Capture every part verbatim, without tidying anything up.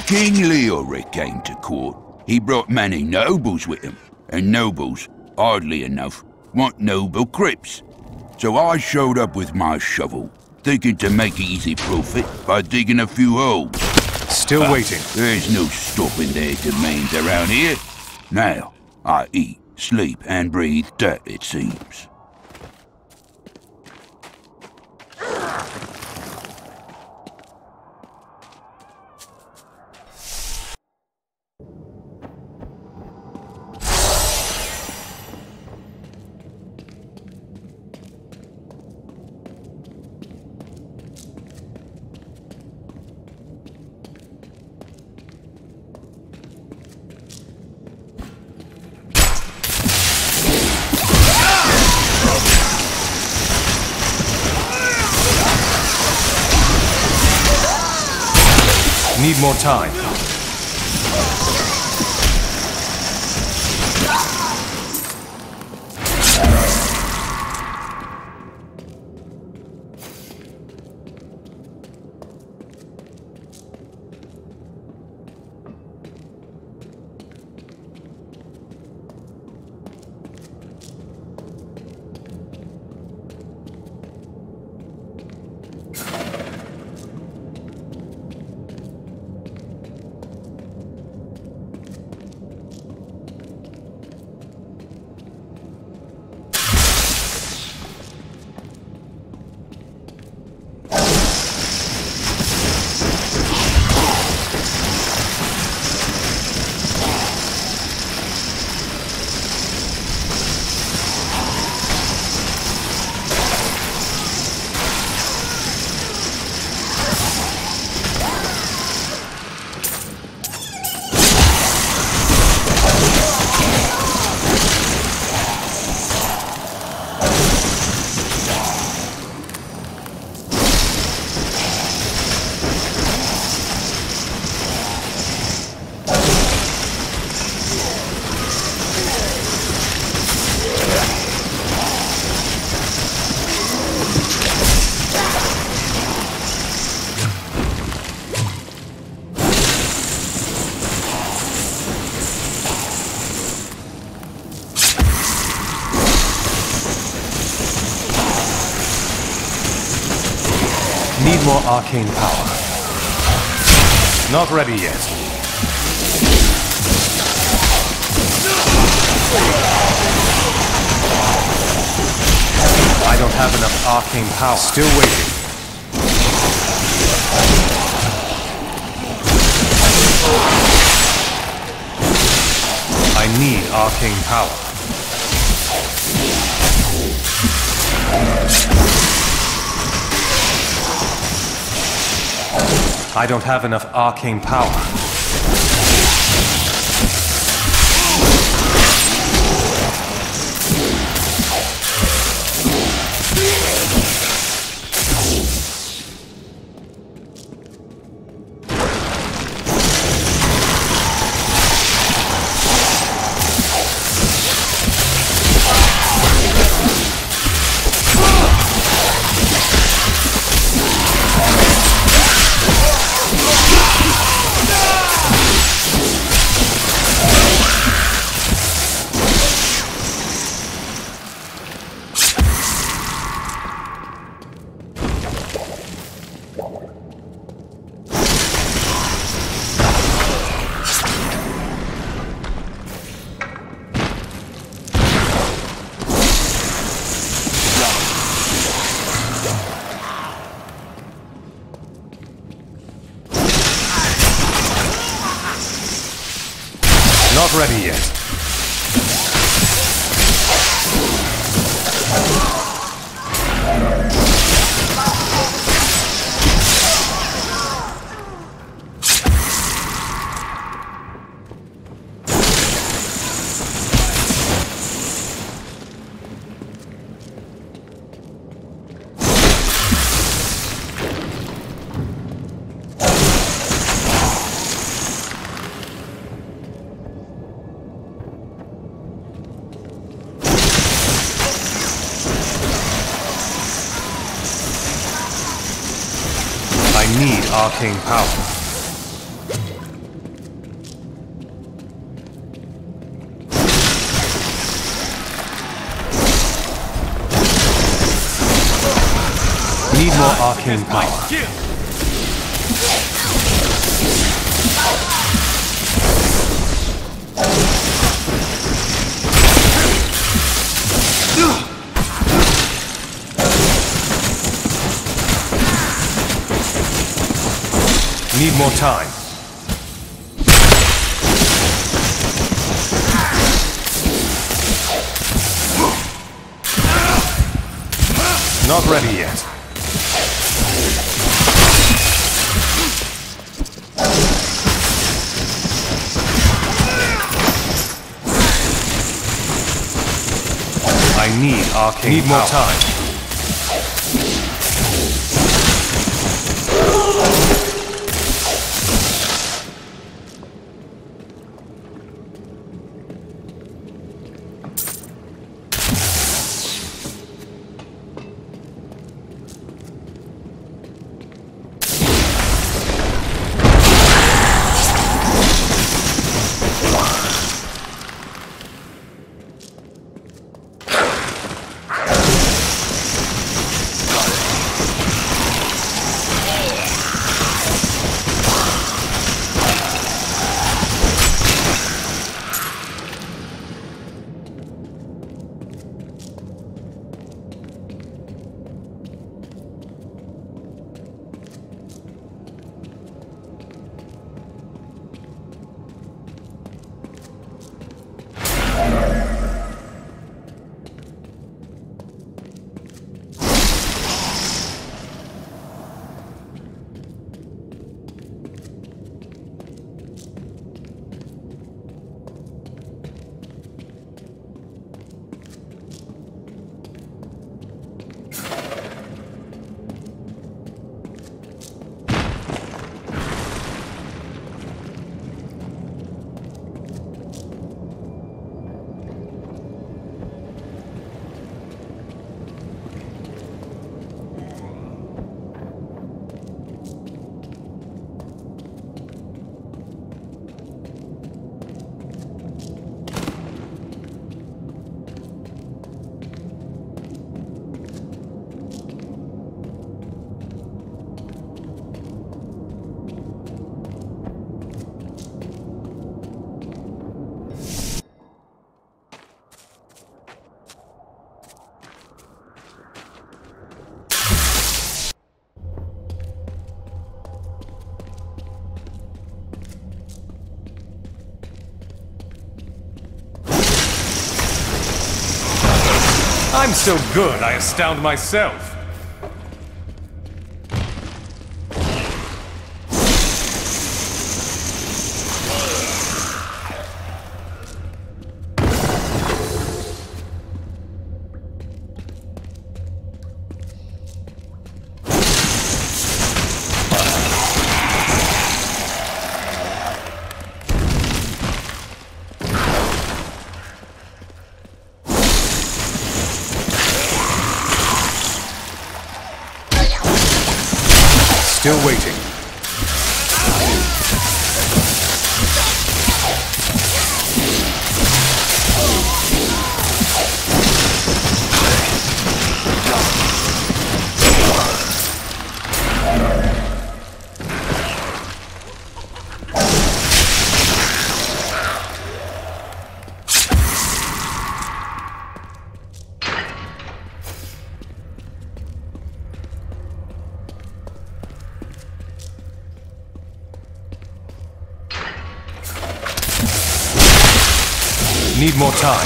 King Leoric came to court, he brought many nobles with him, and nobles, oddly enough, want noble crypts. So I showed up with my shovel, thinking to make easy profit by digging a few holes. Still uh, waiting. There's no stopping their demands around here. Now, I eat, sleep, and breathe dirt, it seems. Need more time. Need more arcane power. Not ready yet. I don't have enough arcane power. Still waiting. I need arcane power. I don't have enough arcane power. Not ready yet. I need arcane power. need more arcane power. Need more time. Not ready yet. I need arcane Need more power. time. I'm so good, I astound myself. Still waiting. Need more time.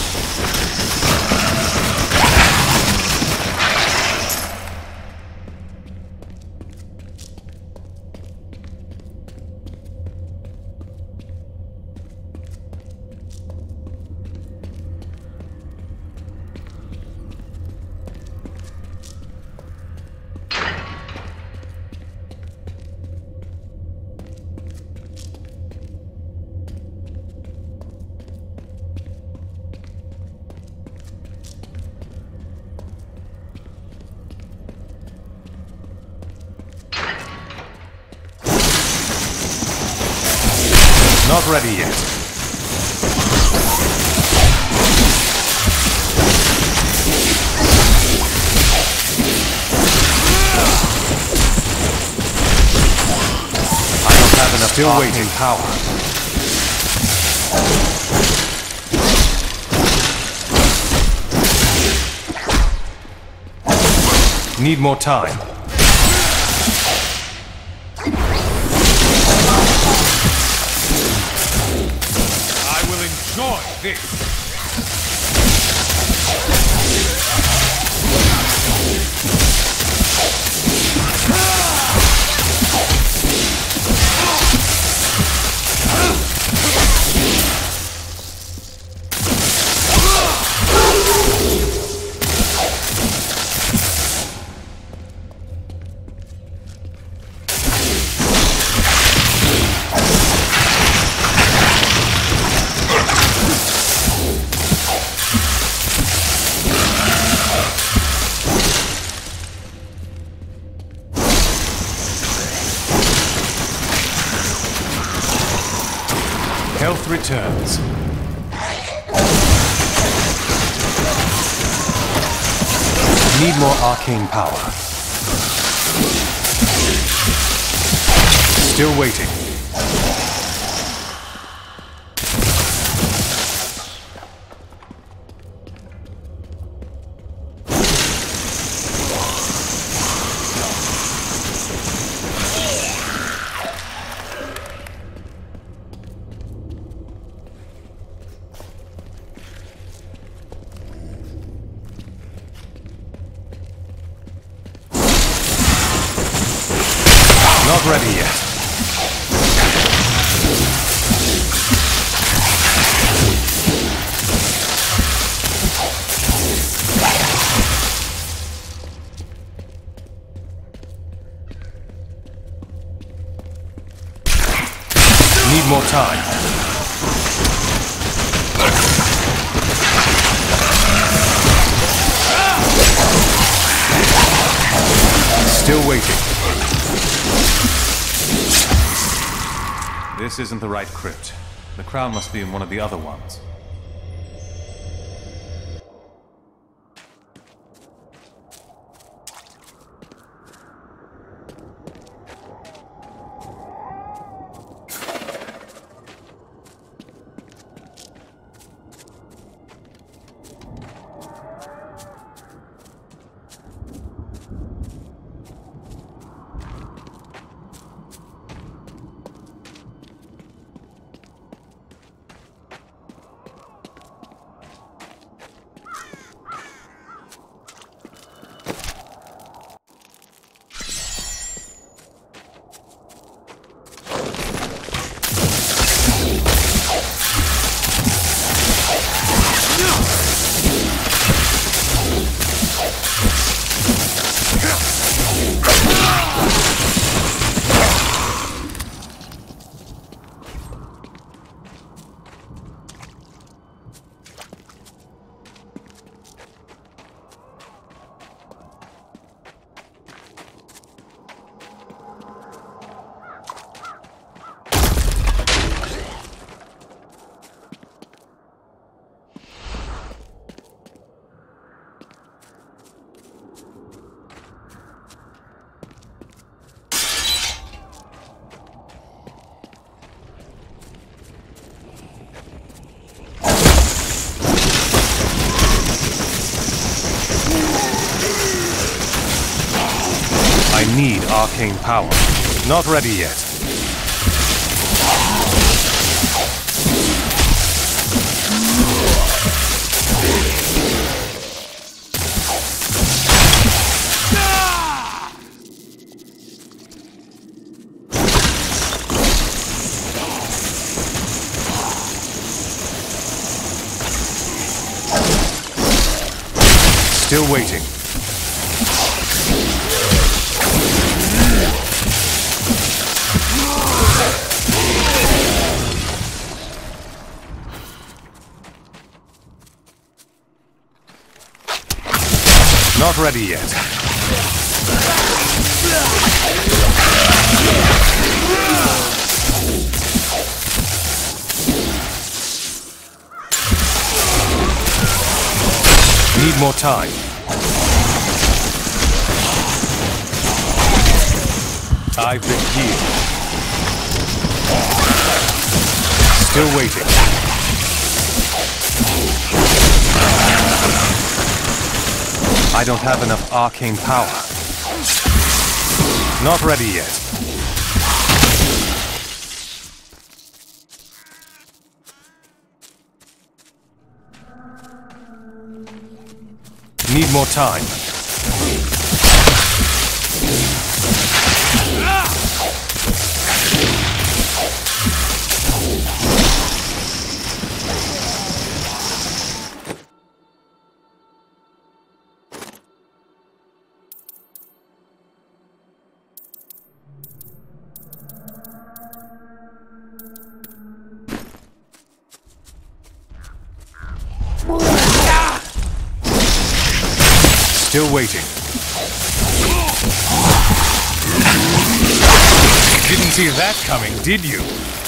Not ready yet. Still waiting. Power. Need more time. I will enjoy this. Health returns. Need more arcane power. Still waiting. Not ready yet. Need more time. Still waiting. This isn't the right crypt. The crown must be in one of the other ones. I need arcane power. Not ready yet. Still waiting. Not ready yet. Need more time. I've been healed. Still waiting. I don't have enough arcane power. Not ready yet. Need more time. Still waiting. Didn't see that coming, did you?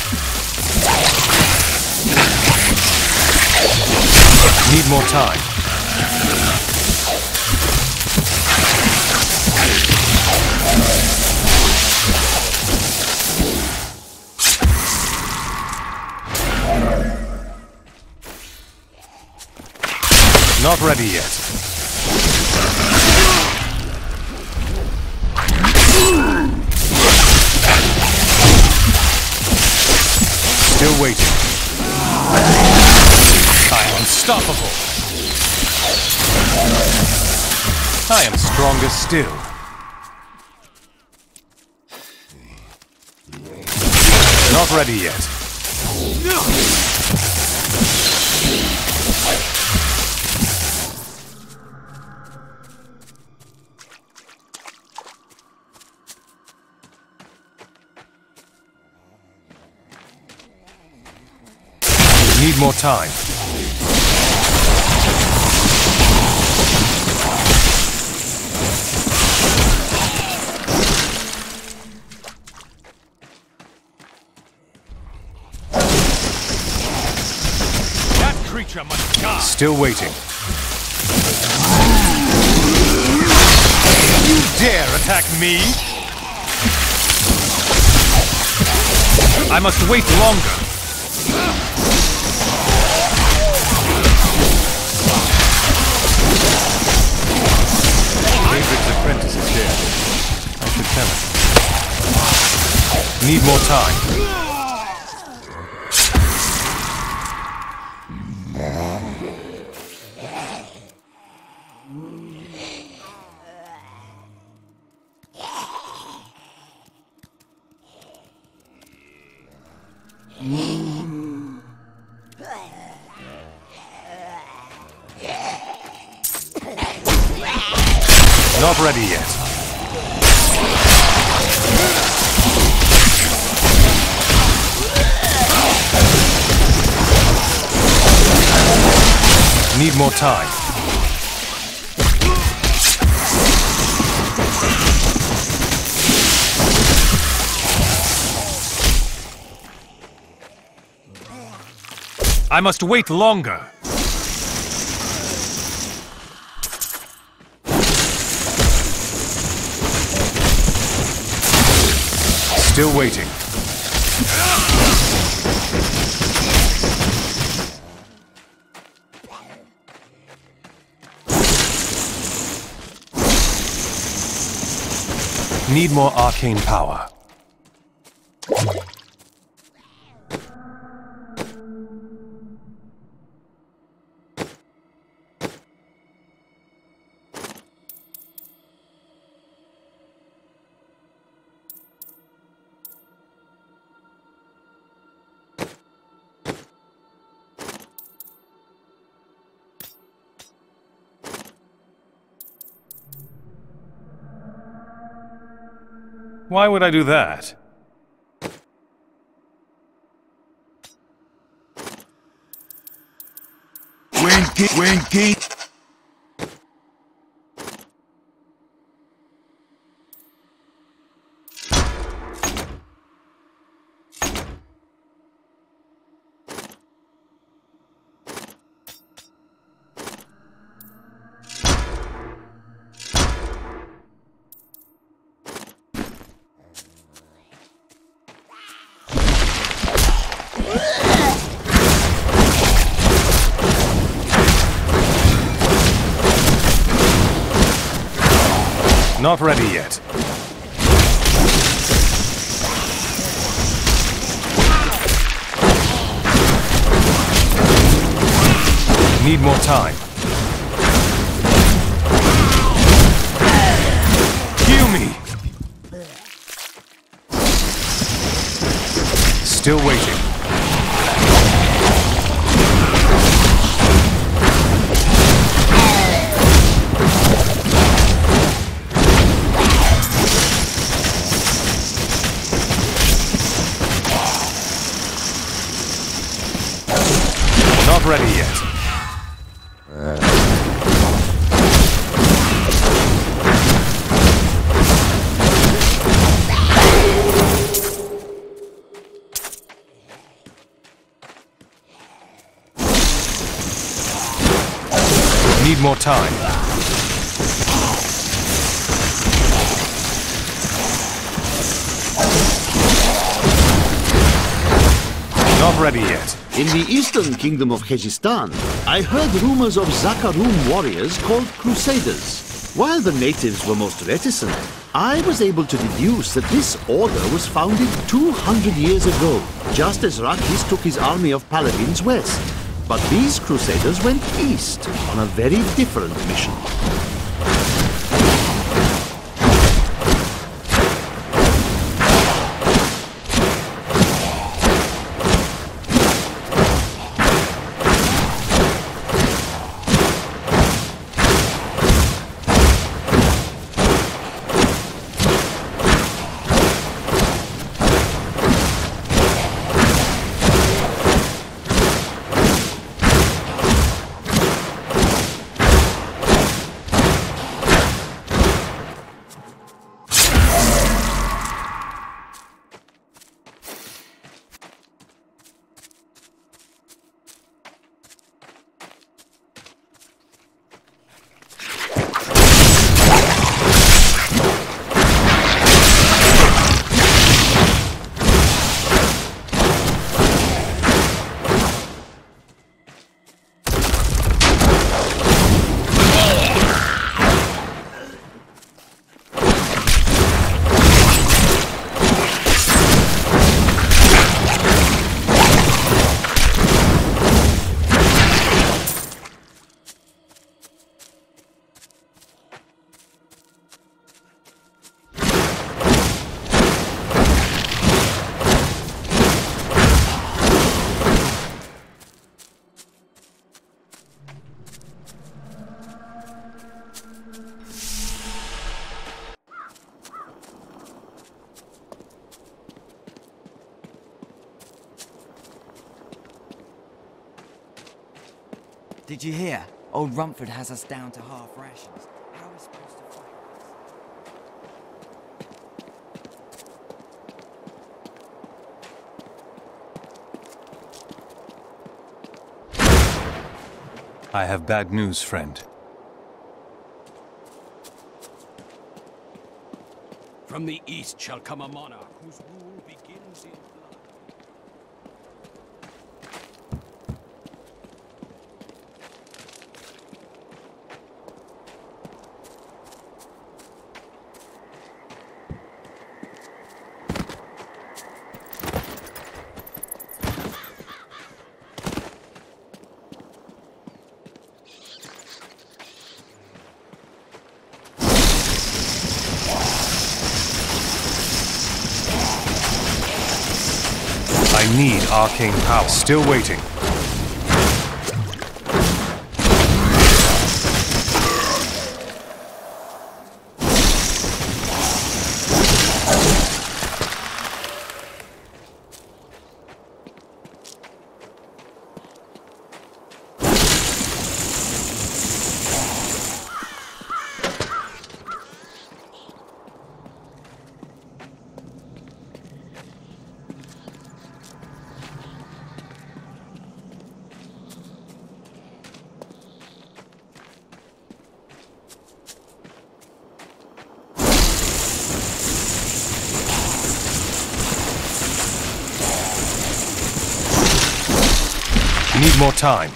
Need more time. Not ready yet. Still waiting. I'm unstoppable. I am stronger still. Not ready yet. Need more time. That creature must die. Still waiting. You dare attack me? I must wait longer. David's apprentice is here. I should tell him. Need more time. Not ready yet. Need more time. I must wait longer. Still waiting. Need more arcane power. Why would I do that? Winky, Winky. Not ready yet. Need more time. Heal me! Still waiting. Not ready yet. Need more time. Not ready yet. In the eastern kingdom of Khezestan, I heard rumors of Zakarum warriors called Crusaders. While the natives were most reticent, I was able to deduce that this order was founded two hundred years ago, just as Rakis took his army of paladins west. But these Crusaders went east on a very different mission. Did you hear? Old Rumford has us down to half rations. How are we supposed to fight I have bad news, friend. From the east shall come a monarch whose rule begins in blood. I need arcane power. Still waiting. Need more time.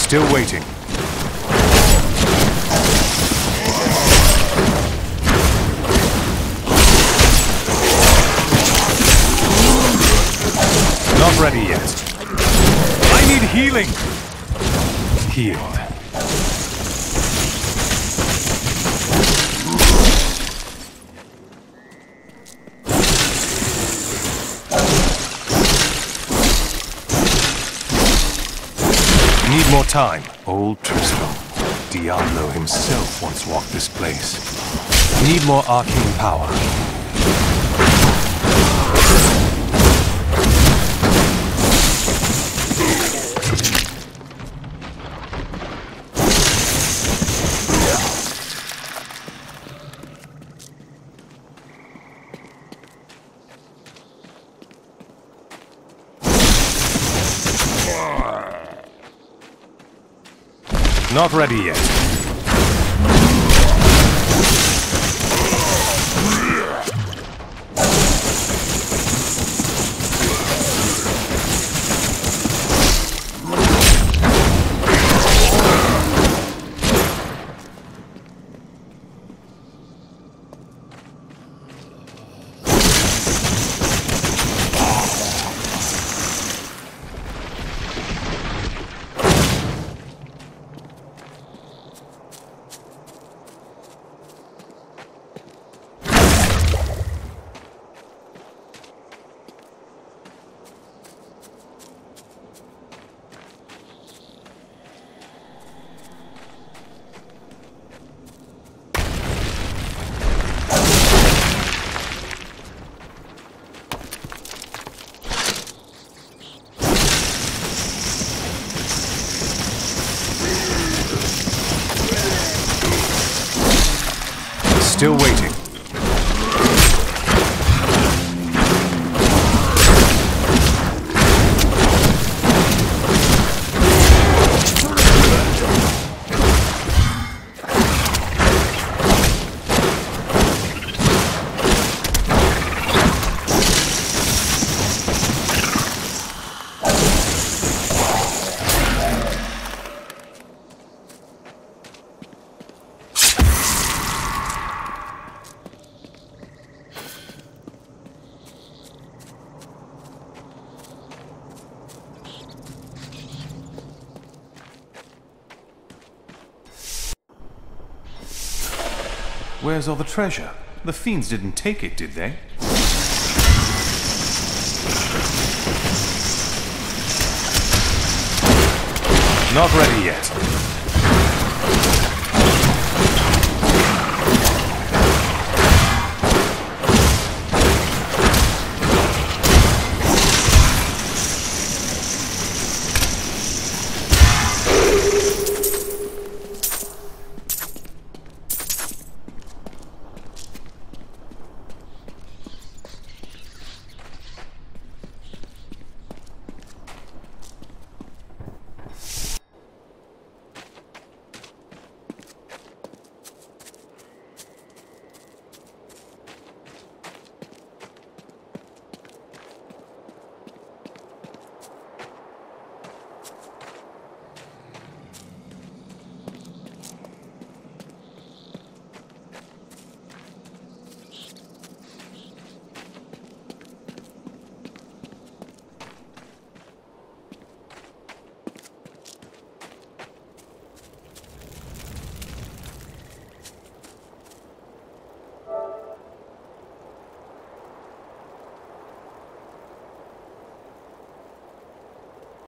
Still waiting. Not ready yet. I need healing! Healed. Need more time. Old Tristram. Diablo himself once walked this place. Need more arcane power. Not ready yet. Still waiting. Where's all the treasure? The fiends didn't take it, did they? Not ready yet.